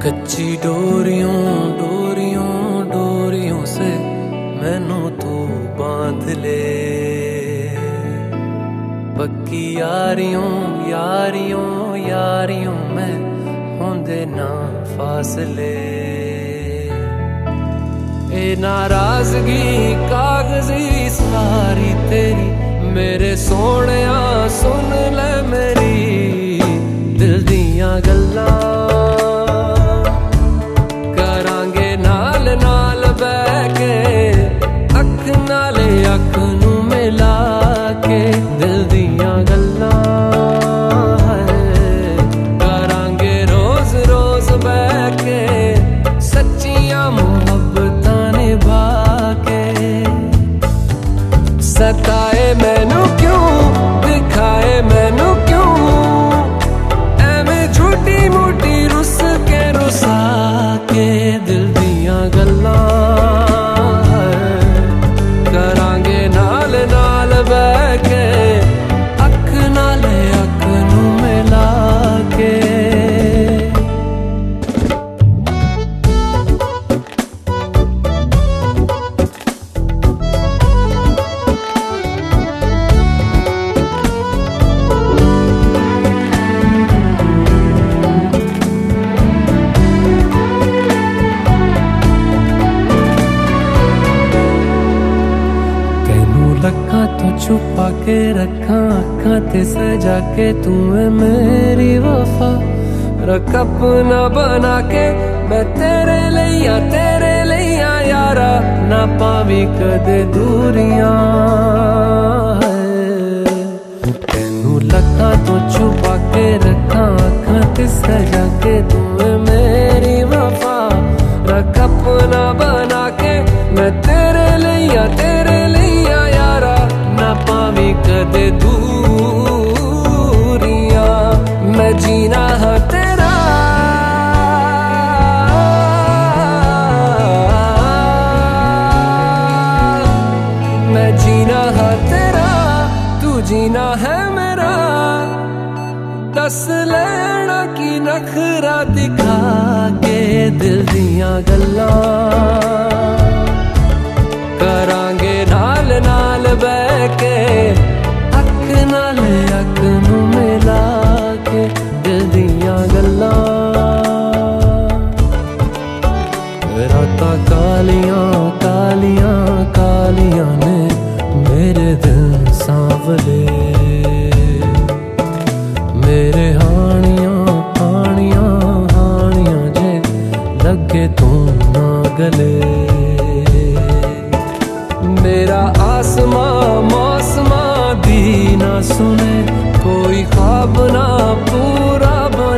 कच्ची डोरियों डोरियों डोरियों से मैनू तू बांध ले, पक्की यारियों यारियों यारियों में होंदे ना फासले। ए नाराजगी कागजी सारी तेरी, मेरे सोहणिया सुन ले मेरी दिल दियां गल्लां। करांगे नाल नाल बैठ के अख नाले अख नू मिला के दिल दियां गल्लां। करांगे रोज रोज बैठ के सच्चियां मुहब्बतां निभा के। सताए मैनू क्यों दिखाए मैनू क्यों, एवें झूठी मूठी रुस के रुसा के दिल दियां गल्लां। करांगे नाल नाल बैठ के अख नाले अख नू मिला के। लखां तो छुपा के रखा अखां ते सजा के, तू है मेरी वफा रख अपना बना के। मैं तेरे लिया यारा ना पावी कदे दूरियां। तेनू लखां तो छुपा के रखा अखां ते सजा के, तू है मेरी वफा रख अपना बना के। मैं तेरे लिया यारा ना पावी कदे दूरियां। मैं जीना है तेरा मैं जीना है तेरा, तू जीना है मेरा। दस लेना की नखरा दिखा के दिल दियां गल्लां। करांगे नाल नाल बैठ के अख नाल अख नू मिला के दिल दियां गल्लां। रातां कालियां कालियां कालियां ने मेरे दिल सांवले, मेरे हानियां हानियां हानियां जे लगे तू ना गले। मेरा आसमां मौसमां दी ना सुने, कोई ख्वाब ना पूरा